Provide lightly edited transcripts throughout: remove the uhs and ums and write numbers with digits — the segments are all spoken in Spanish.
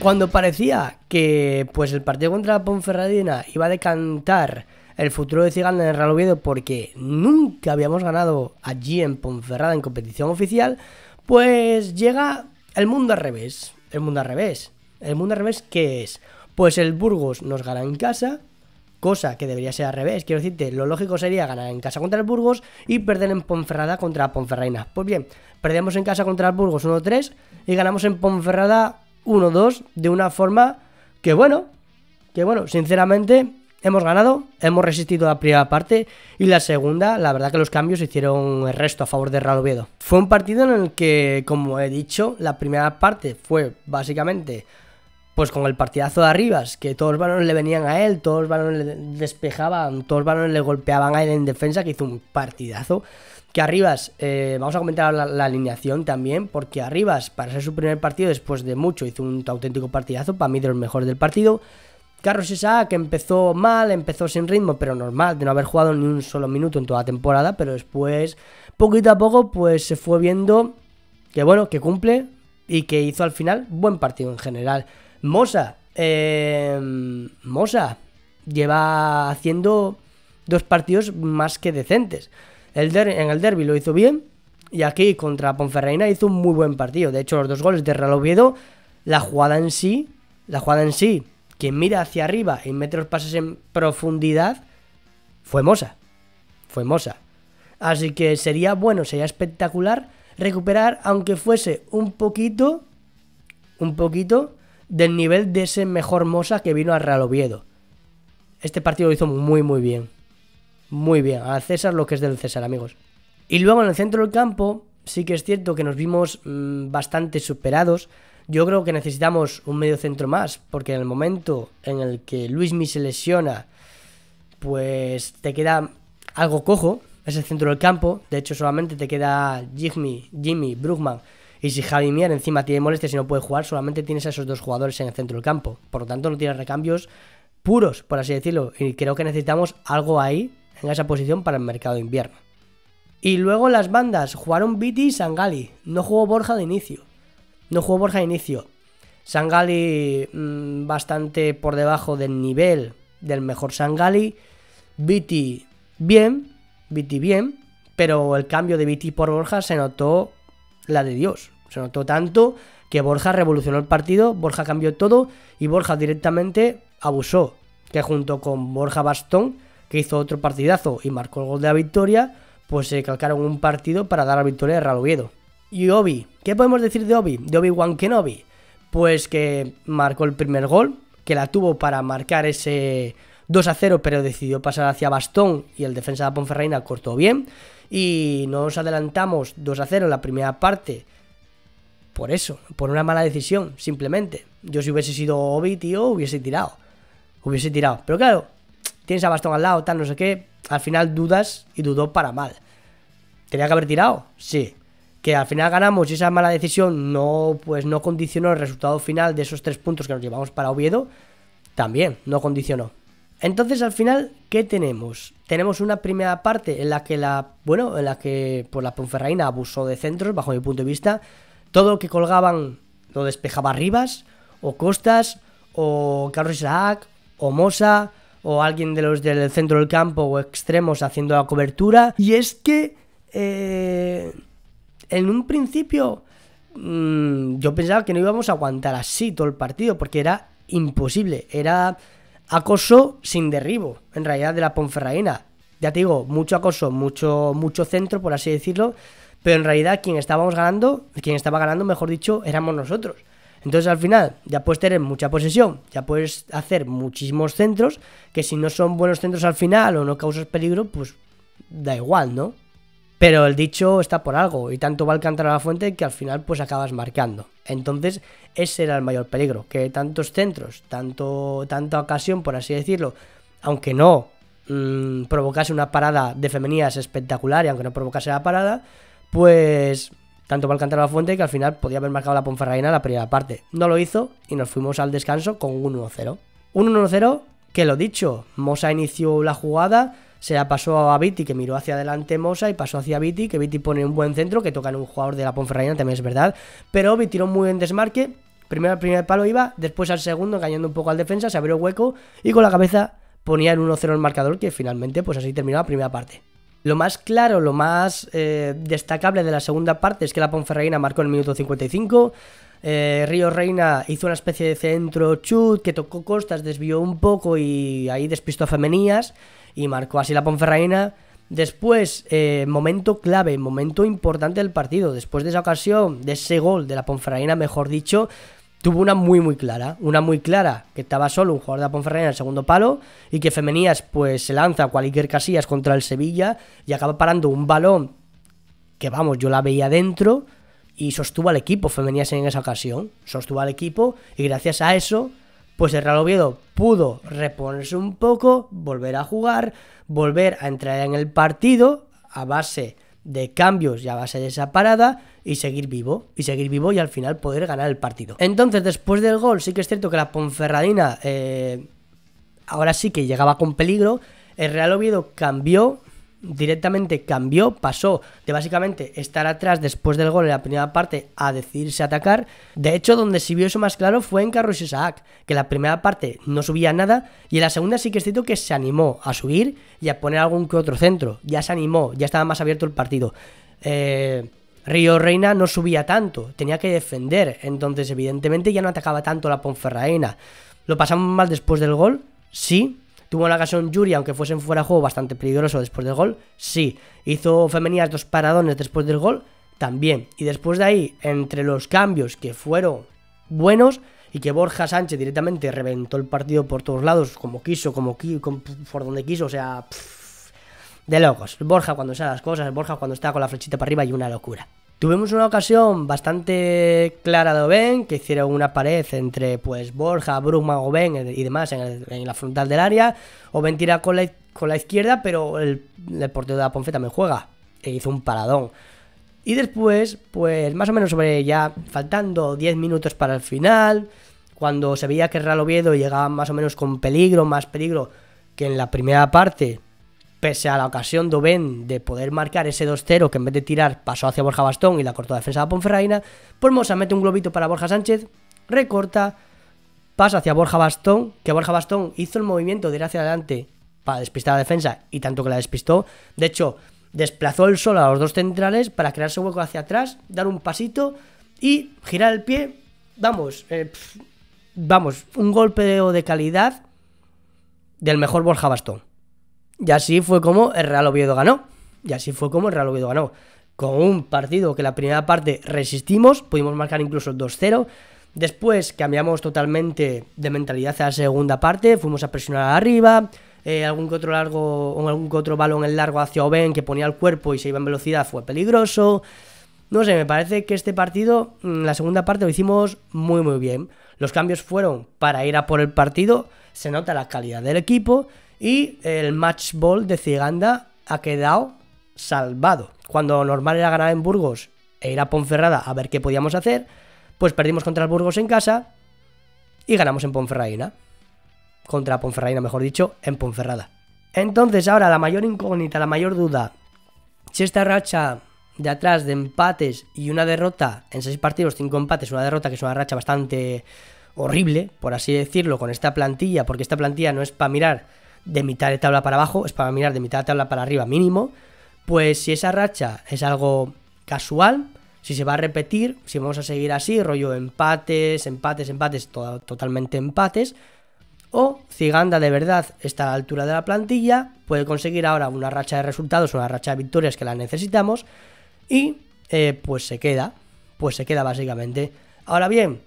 Cuando parecía que pues el partido contra la Ponferradina iba a decantar el futuro de Ciganda en el Real Oviedo, porque nunca habíamos ganado allí en Ponferrada en competición oficial, pues llega el mundo al revés. El mundo al revés. ¿El mundo al revés qué es? Pues el Burgos nos gana en casa, cosa que debería ser al revés. Quiero decirte, lo lógico sería ganar en casa contra el Burgos y perder en Ponferrada contra la Ponferradina. Pues bien, perdemos en casa contra el Burgos 1-3 y ganamos en Ponferrada 1-2 de una forma que bueno, sinceramente hemos ganado, hemos resistido la primera parte y la segunda, la verdad que los cambios hicieron el resto a favor de Real Oviedo. Fue un partido en el que, como he dicho, la primera parte fue básicamente pues con el partidazo de Arribas, que todos los balones le venían a él, todos los balones le despejaban, todos los balones le golpeaban a él en defensa, que hizo un partidazo. Que Arribas, vamos a comentar la alineación también, porque Arribas, para ser su primer partido después de mucho, hizo un auténtico partidazo, para mí de los mejores del partido. Carlos Isaac empezó mal, empezó sin ritmo, pero normal, de no haber jugado ni un solo minuto en toda la temporada, pero después, poquito a poco, pues se fue viendo que bueno, que cumple y que hizo al final buen partido en general. Mosa lleva haciendo 2 partidos más que decentes. En el derbi lo hizo bien y aquí contra Ponferradina hizo un muy buen partido. De hecho, los 2 goles de Real Oviedo, la jugada en sí, quien mira hacia arriba y mete los pases en profundidad, fue Mosa. Así que sería bueno, sería espectacular recuperar, aunque fuese un poquito del nivel de ese mejor Mosa que vino al Real Oviedo. Este partido lo hizo muy bien. Muy bien, al César lo que es del César, amigos. Y luego en el centro del campo, sí que es cierto que nos vimos bastante superados. Yo creo que necesitamos un medio centro más, porque en el momento en el que Luismi se lesiona, pues te queda algo cojo ese centro del campo. De hecho, solamente te queda Jimmy, Brugman. Y si Javi Mier encima tiene molestias y no puede jugar, solamente tienes a esos 2 jugadores en el centro del campo. Por lo tanto, no tienes recambios puros, por así decirlo. Y creo que necesitamos algo ahí, en esa posición, para el mercado de invierno. Y luego las bandas, jugaron Viti y Sangali. No jugó Borja de inicio. Sangali bastante por debajo del nivel del mejor Sangali. Viti bien, pero el cambio de Viti por Borja se notó la de Dios. Se notó tanto que Borja revolucionó el partido, Borja cambió todo y Borja directamente abusó. Que junto con Borja Bastón, que hizo otro partidazo y marcó el gol de la victoria, pues se calcaron un partido para dar la victoria de Real Oviedo. Y Obi, ¿qué podemos decir de Obi? De Obi-Wan Kenobi. Pues que marcó el primer gol, que la tuvo para marcar ese 2-0, pero decidió pasar hacia Bastón y el defensa de Ponferradina cortó bien. Y nos adelantamos 2-0 en la primera parte. Por eso, por una mala decisión, simplemente. Yo si hubiese sido Obi, tío, hubiese tirado. Pero claro, tienes a Bastón al lado, tal, no sé qué. Al final dudas y dudó para mal. ¿Tenía que haber tirado? Sí. Que al final ganamos y esa mala decisión no condicionó el resultado final de esos 3 puntos que nos llevamos para Oviedo. También no condicionó. Entonces al final, ¿qué tenemos? Tenemos una primera parte en la que la Ponferradina abusó de centros, bajo mi punto de vista. Todo lo que colgaban lo despejaba Rivas, o Costas, o Carlos Isaac, o Mosa, o alguien de los del centro del campo o extremos haciendo la cobertura. Y es que en un principio yo pensaba que no íbamos a aguantar así todo el partido, porque era imposible, era acoso sin derribo, en realidad, de la Ponferradina. Ya te digo, mucho acoso, mucho centro, por así decirlo, pero en realidad quien estaba ganando, mejor dicho, éramos nosotros. Entonces al final ya puedes tener mucha posesión, ya puedes hacer muchísimos centros, que si no son buenos centros al final o no causas peligro, pues da igual, ¿no? Pero el dicho está por algo, y tanto va el cántaro a la fuente que al final pues acabas marcando. Entonces ese era el mayor peligro, que tantos centros, tanta ocasión, por así decirlo, aunque no provocase una parada de Femenías espectacular, y aunque no provocase la parada, pues tanto va el cántaro a la fuente que al final podía haber marcado la Ponferradina en la primera parte. No lo hizo y nos fuimos al descanso con un 1-0. Un 1-0 que, lo dicho, Mosa inició la jugada, se la pasó a Viti, que miró hacia adelante Mosa y pasó hacia Viti, que Viti pone un buen centro, que toca en un jugador de la Ponferradina, también es verdad, pero Viti tiró muy buen desmarque, primero al primer palo iba, después al segundo, engañando un poco al defensa, se abrió hueco y con la cabeza ponía el 1-0 el marcador, que finalmente pues así terminó la primera parte. Lo más claro, lo más destacable de la segunda parte es que la Ponferradina marcó en el minuto 55. Río Reina hizo una especie de centro chut que tocó Costas, desvió un poco y ahí despistó a Femenías y marcó así la Ponferradina. Después, momento clave, momento importante del partido. Después de esa ocasión, de ese gol de la Ponferradina, mejor dicho, tuvo una muy clara, que estaba solo un jugador de la Ponferradina en el segundo palo y que Femenías pues se lanza a cualquier Casillas contra el Sevilla y acaba parando un balón que vamos, yo la veía dentro y sostuvo al equipo Femenías en esa ocasión, sostuvo al equipo y gracias a eso pues el Real Oviedo pudo reponerse un poco, volver a jugar, volver a entrar en el partido a base de cambios y a base de esa parada y seguir vivo y al final poder ganar el partido. Entonces después del gol sí que es cierto que la Ponferradina ahora sí que llegaba con peligro. El Real Oviedo pasó de básicamente estar atrás después del gol en la primera parte a decidirse a atacar. De hecho, donde se vio eso más claro fue en Carlos Isaac, que en la primera parte no subía nada y en la segunda sí que es cierto que se animó a subir y a poner algún que otro centro. Ya se animó, ya estaba más abierto el partido. Río Reina no subía tanto, tenía que defender, entonces evidentemente ya no atacaba tanto la Ponferradina. ¿Lo pasamos mal después del gol? Sí. Tuvo una ocasión Yuri, aunque fuesen fuera de juego, bastante peligroso después del gol. Sí. Hizo Femenías 2 paradones después del gol. También. Y después de ahí, entre los cambios que fueron buenos y que Borja Sánchez directamente reventó el partido por todos lados, como quiso, por donde quiso, o sea, de locos. Borja cuando sabe las cosas, Borja cuando está con la flechita para arriba y una locura. Tuvimos una ocasión bastante clara de Oben, que hicieron una pared entre pues Borja, Brugman, Oben y demás en la frontal del área. Oben tira con la izquierda, pero el portero de la Ponfe también juega e hizo un paradón. Y después, pues más o menos sobre ya faltando 10 minutos para el final, cuando se veía que el Real Oviedo llegaba más o menos con peligro, más peligro que en la primera parte, pese a la ocasión de Oben de poder marcar ese 2-0 que en vez de tirar pasó hacia Borja Bastón y la cortó la defensa de la Ponferradina, pues Mosa mete un globito para Borja Sánchez, recorta, pasa hacia Borja Bastón, que Borja Bastón hizo el movimiento de ir hacia adelante para despistar a la defensa y tanto que la despistó. De hecho, desplazó el solo a los dos centrales para crearse hueco hacia atrás, dar un pasito y girar el pie. Vamos, un golpe de calidad del mejor Borja Bastón. Y así fue como el Real Oviedo ganó. Con un partido que la primera parte resistimos, pudimos marcar incluso el 2-0. Después cambiamos totalmente de mentalidad a la segunda parte, fuimos a presionar arriba. Algún que otro balón en largo hacia Oben que ponía el cuerpo y se iba en velocidad fue peligroso. No sé, me parece que este partido, la segunda parte, lo hicimos muy bien. Los cambios fueron para ir a por el partido, se nota la calidad del equipo. Y el match ball de Ciganda ha quedado salvado. Cuando normal era ganar en Burgos e ir a Ponferrada a ver qué podíamos hacer, pues perdimos contra el Burgos en casa y ganamos en Ponferradina. Contra Ponferradina, mejor dicho, en Ponferrada. Entonces ahora la mayor incógnita, la mayor duda, si esta racha de atrás de empates y una derrota en 6 partidos, 5 empates, una derrota que es una racha bastante horrible, por así decirlo, con esta plantilla, porque esta plantilla no es para mirar de mitad de tabla para abajo, es para mirar de mitad de tabla para arriba mínimo. Pues si esa racha es algo casual, si se va a repetir, si vamos a seguir así, rollo empates, totalmente empates, o Ciganda de verdad está a la altura de la plantilla, puede conseguir ahora una racha de resultados, una racha de victorias que la necesitamos y pues se queda básicamente. Ahora bien,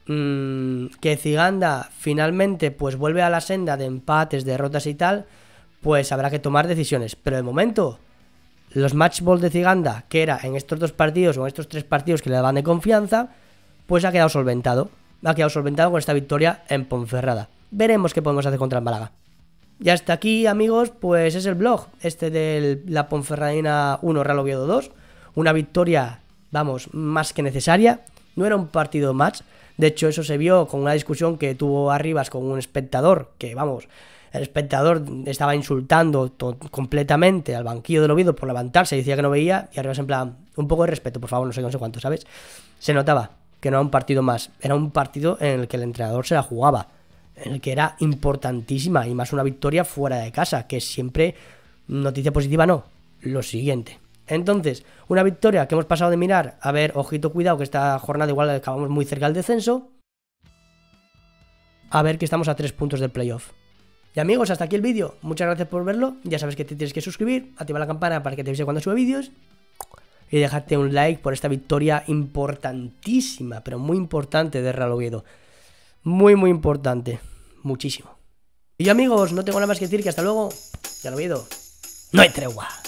que Ciganda finalmente pues vuelve a la senda de empates, derrotas y tal, pues habrá que tomar decisiones, pero de momento los match ball de Ciganda, que era en estos 2 partidos o en estos 3 partidos que le daban de confianza, pues ha quedado solventado con esta victoria en Ponferrada. Veremos qué podemos hacer contra el Málaga. Y hasta aquí, amigos, pues es el blog de la Ponferradina 1 Real Oviedo 2, una victoria, vamos, más que necesaria. No era un partido match. De hecho, eso se vio con una discusión que tuvo Arribas con un espectador, que vamos, el espectador estaba insultando completamente al banquillo del Oviedo por levantarse, decía que no veía, y Arribas en plan, un poco de respeto, por favor, no sé cuánto, ¿sabes? Se notaba. que no era un partido más, era un partido en el que el entrenador se la jugaba, en el que era importantísima y más una victoria fuera de casa, que siempre noticia positiva no, lo siguiente. Entonces, una victoria que hemos pasado de mirar, a ver, ojito, cuidado, que esta jornada igual acabamos muy cerca del descenso, a ver que estamos a 3 puntos del playoff. Y amigos, hasta aquí el vídeo, muchas gracias por verlo, ya sabes que te tienes que suscribir, activar la campana para que te avise cuando suba vídeos, y dejarte un like por esta victoria importantísima, pero muy importante de Real Oviedo. Muy, muy importante. Muchísimo. Y amigos, no tengo nada más que decir que hasta luego. Real Oviedo, no hay tregua.